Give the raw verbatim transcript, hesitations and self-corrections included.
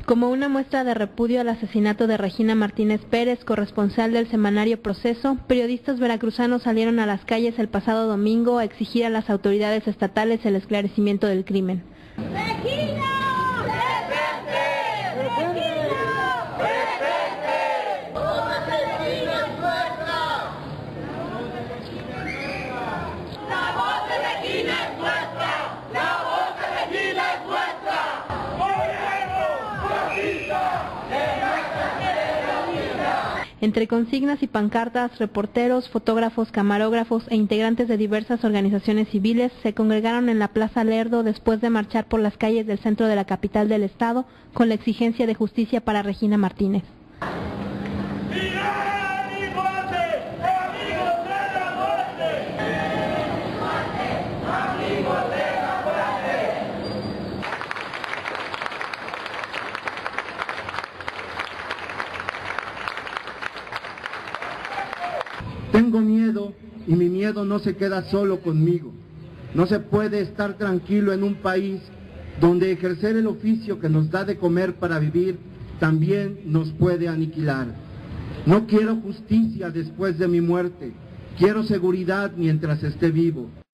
Como una muestra de repudio al asesinato de Regina Martínez Pérez, corresponsal del semanario Proceso, periodistas veracruzanos salieron a las calles el pasado domingo a exigir a las autoridades estatales el esclarecimiento del crimen. ¡Regina! ¡Presente! ¡Regina! ¡Presente! ¡La voz de Regina es nuestra! ¡La voz de Regina es nuestra! ¡La voz de Regina es nuestra! Entre consignas y pancartas, reporteros, fotógrafos, camarógrafos e integrantes de diversas organizaciones civiles se congregaron en la Plaza Lerdo después de marchar por las calles del centro de la capital del estado con la exigencia de justicia para Regina Martínez. Tengo miedo y mi miedo no se queda solo conmigo. No se puede estar tranquilo en un país donde ejercer el oficio que nos da de comer para vivir también nos puede aniquilar. No quiero justicia después de mi muerte, quiero seguridad mientras esté vivo.